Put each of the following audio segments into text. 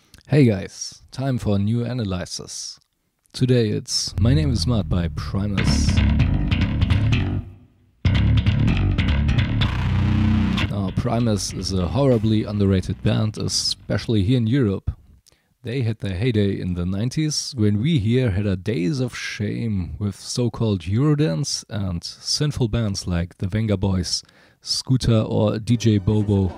Hey guys, time for a new analysis. Today it's My Name is Mud by Primus. Now, Primus is a horribly underrated band, especially here in Europe. They had their heyday in the 90s, when we here had a days of shame with so-called Eurodance and sinful bands like the Venga Boys, Scooter or DJ Bobo.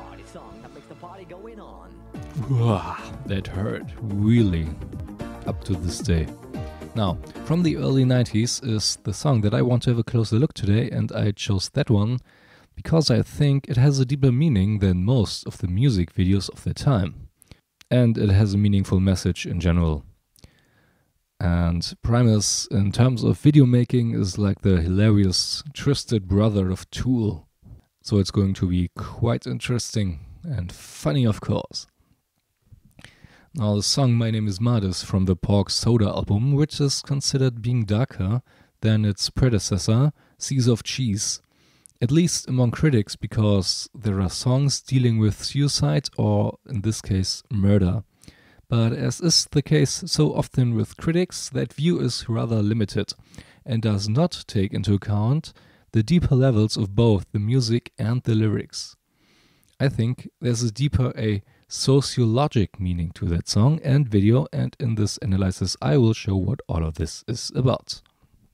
That hurt, really, up to this day. Now, from the early 90s is the song that I want to have a closer look today, and I chose that one because I think it has a deeper meaning than most of the music videos of the time. And it has a meaningful message in general. And Primus, in terms of video making, is like the hilarious twisted brother of Tool. So it's going to be quite interesting and funny, of course. Now, the song My Name is Mud is from the Pork Soda album, which is considered being darker than its predecessor, Seas of Cheese. At least among critics, because there are songs dealing with suicide or, in this case, murder. But as is the case so often with critics, that view is rather limited and does not take into account the deeper levels of both the music and the lyrics. I think there's a deeper, a sociologic meaning to that song and video, and in this analysis I will show what all of this is about.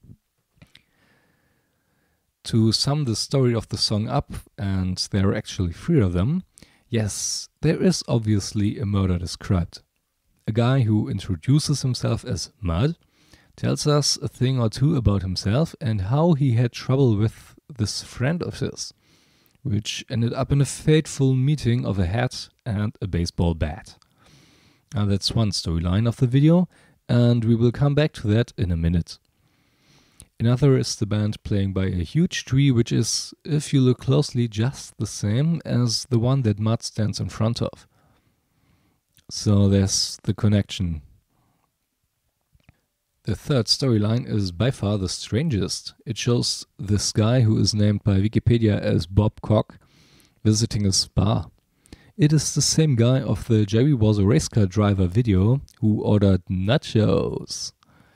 To sum the story of the song up, and there are actually 3 of them, yes, there is obviously a murder described. A guy who introduces himself as Mud tells us a thing or two about himself and how he had trouble with this friend of his, which ended up in a fateful meeting of a hat and a baseball bat. Now that's one storyline of the video, and we will come back to that in a minute. Another is the band playing by a huge tree, which is, if you look closely, just the same as the one that Mud stands in front of. So there's the connection. The third storyline is by far the strangest. It shows this guy who is named by Wikipedia as Bob Cock visiting a spa. It is the same guy of the Jerry Was a Race Car Driver video who ordered nachos.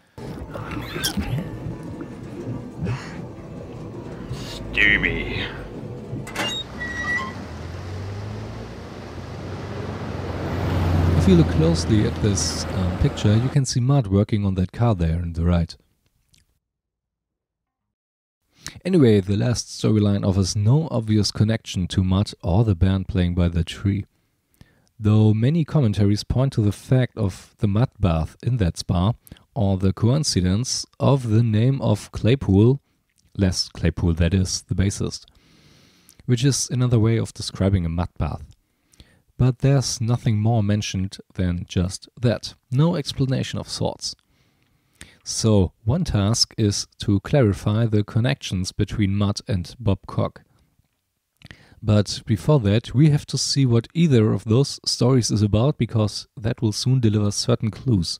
Steamy. If you look closely at this picture, you can see Mud working on that car there on the right. Anyway, the last storyline offers no obvious connection to Mud or the band playing by the tree. Though many commentaries point to the fact of the mud bath in that spa, or the coincidence of the name of Claypool, Les Claypool that is, the bassist, which is another way of describing a mud bath. But there's nothing more mentioned than just that, no explanation of sorts. So, one task is to clarify the connections between Mud and Bob Cock. But before that, we have to see what either of those stories is about, because that will soon deliver certain clues.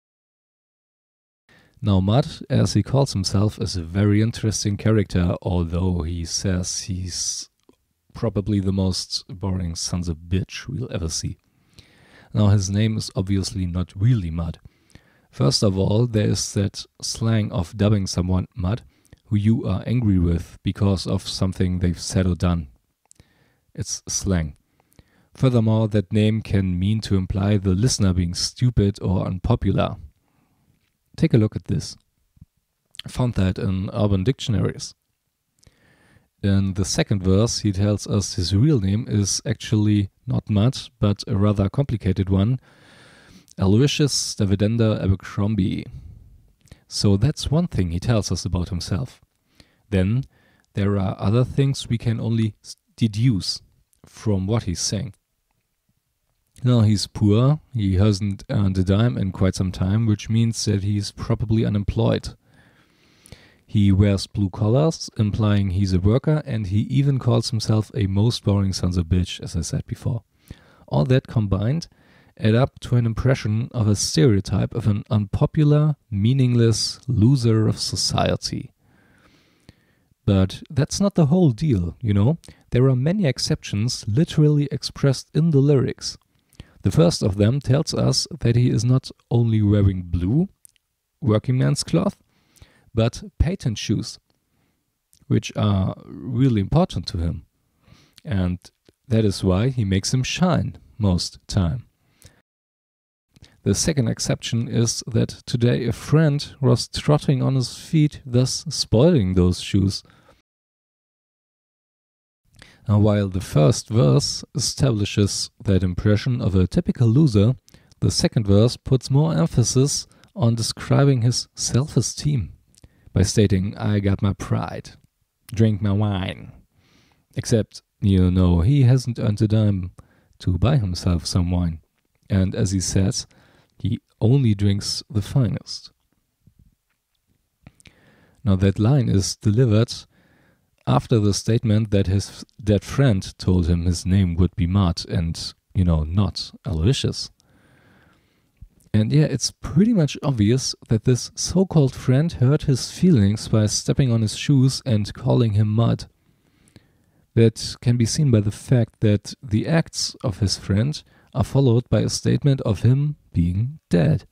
Now, Mud, as he calls himself, is a very interesting character, although he says he's probably the most boring sons of bitch we'll ever see. Now, his name is obviously not really Mud. First of all, there is that slang of dubbing someone Mud who you are angry with because of something they've said or done. It's slang. Furthermore, that name can mean to imply the listener being stupid or unpopular. Take a look at this. I found that in urban dictionaries. In the second verse, he tells us his real name is actually not Mud, but a rather complicated one, Aloysius D Abercrombie. So that's one thing he tells us about himself. Then there are other things we can only deduce from what he's saying. Now, he's poor, he hasn't earned a dime in quite some time, which means that he's probably unemployed. He wears blue collars, implying he's a worker, and he even calls himself a most boring sons of bitch, as I said before. All that combined add up to an impression of a stereotype of an unpopular, meaningless loser of society. But that's not the whole deal, you know. There are many exceptions literally expressed in the lyrics. The first of them tells us that he is not only wearing blue working man's cloth, but patent shoes, which are really important to him. And that is why he makes them shine most time. The second exception is that today a friend was trotting on his feet, thus spoiling those shoes. Now, while the first verse establishes that impression of a typical loser, the second verse puts more emphasis on describing his self-esteem by stating, "I got my pride, drink my wine." Except, he hasn't earned a dime to buy himself some wine. And as he says, he only drinks the finest. Now that line is delivered after the statement that his dead friend told him his name would be Mud and, not Aloysius. And yeah, it's pretty much obvious that this so-called friend hurt his feelings by stepping on his shoes and calling him Mud. That can be seen by the fact that the acts of his friend are followed by a statement of him being dead.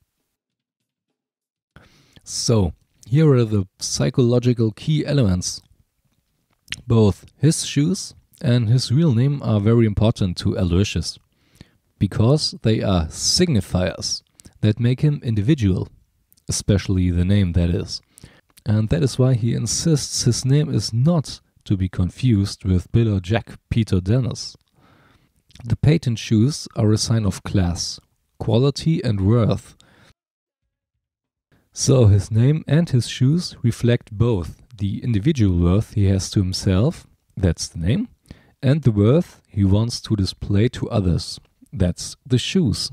So, here are the psychological key elements. Both his shoes and his real name are very important to Aloysius, because they are signifiers that make him individual, especially the name, that is. And that is why he insists his name is not to be confused with Bill or Jack, Pete or Dennis. The patent shoes are a sign of class, quality and worth. So his name and his shoes reflect both the individual worth he has to himself, that's the name, and the worth he wants to display to others, that's the shoes.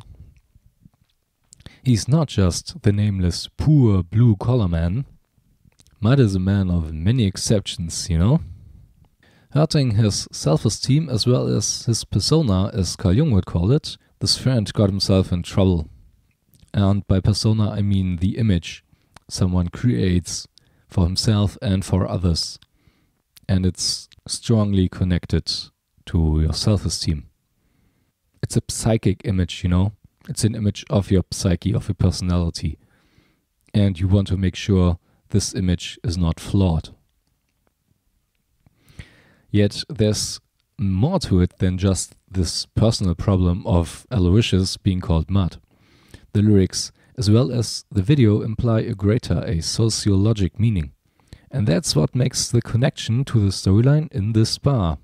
He's not just the nameless, poor, blue-collar man. Mud is a man of many exceptions, Hurting his self-esteem as well as his persona, as Carl Jung would call it, this friend got himself in trouble. And by persona I mean the image someone creates for himself and for others. And it's strongly connected to your self-esteem. It's a psychic image, It's an image of your psyche, of your personality. And you want to make sure this image is not flawed. Yet there's more to it than just this personal problem of Aloysius being called Mud. The lyrics, as well as the video, imply a sociologic meaning. And that's what makes the connection to the storyline in this bar.